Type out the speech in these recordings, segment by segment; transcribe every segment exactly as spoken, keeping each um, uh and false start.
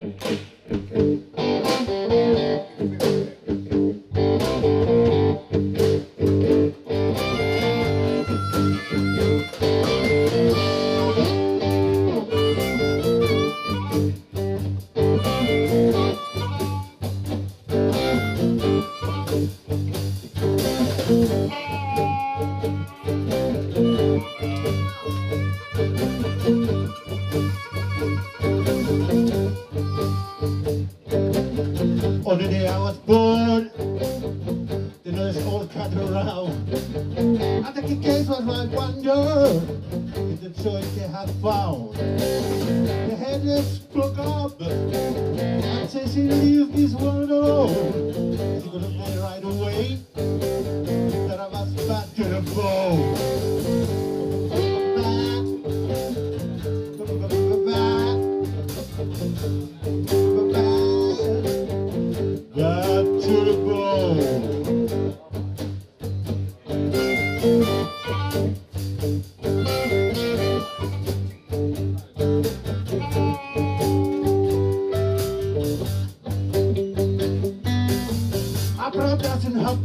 On the day I was born, the nurse all cut around. I think the case was my wonder in the choice they had found. The head spoke up and said she leave this world alone. She could have made right away that I was back to the bone. Back to the bone. I brought doesn't help.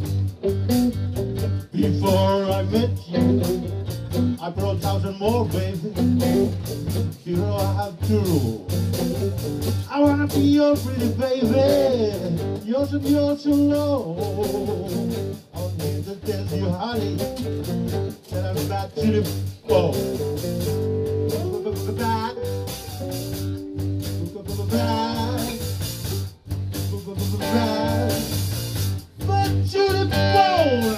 Before I met you, I brought thousand more, baby. Hero, I have to rule. I wanna be your pretty baby, yours and yours alone. I'm here to tell you, honey, that I'm back to the bone. Back, back, back to the bone.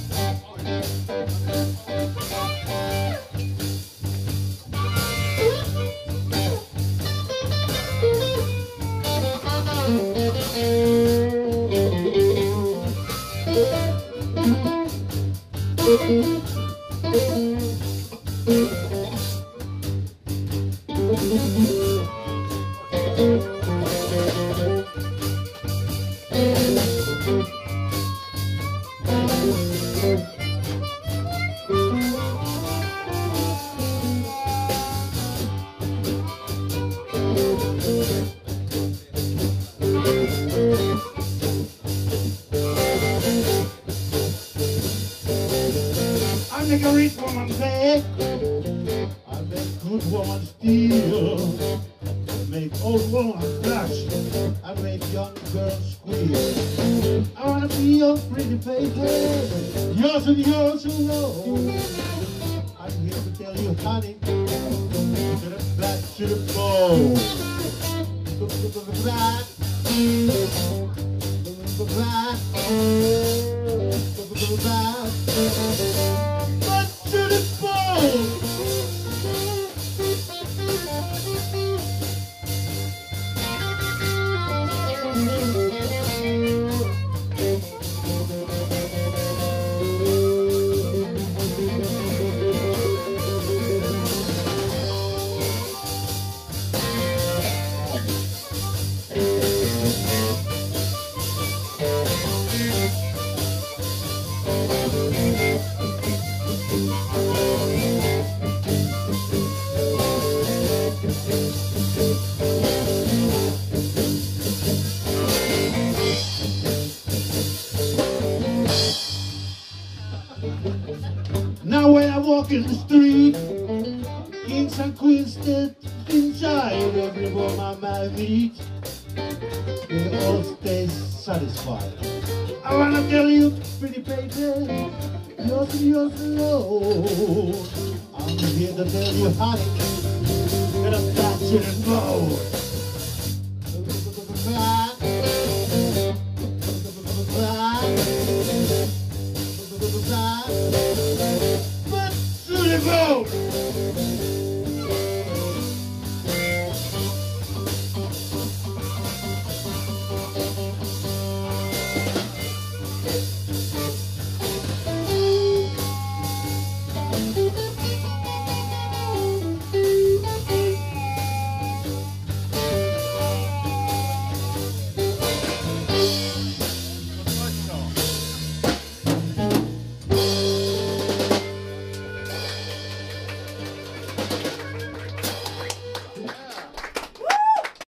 I make a rich woman beg, I make good woman steal, I make old woman blush, I make young girls squeal. I wanna be your pretty baby, yours and yours alone. I'm here to tell you, honey, that I'm back to the bone. Back, back, back to the bone. Now when I walk in the street, kings and queens sit inside every woman I meet. They all stay satisfied. I wanna tell you, pretty baby, yours and yours alone. I'm here to tell you, honey, that I'm back to the bone.